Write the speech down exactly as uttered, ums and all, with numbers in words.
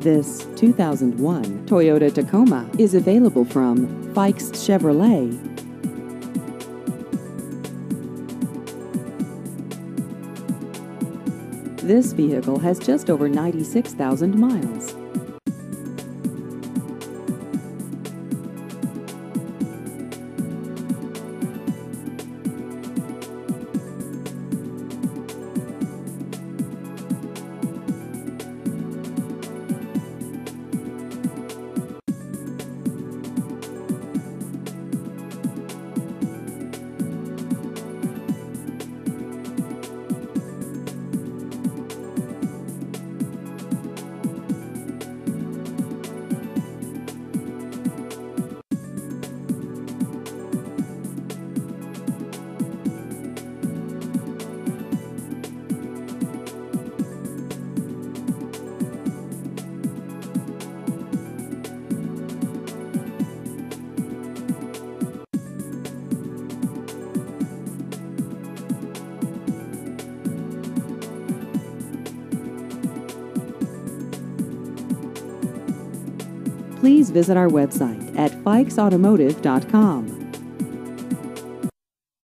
This two thousand one Toyota Tacoma is available from Fikes Chevrolet. This vehicle has just over ninety-six thousand miles. Please visit our website at fikes automotive dot com.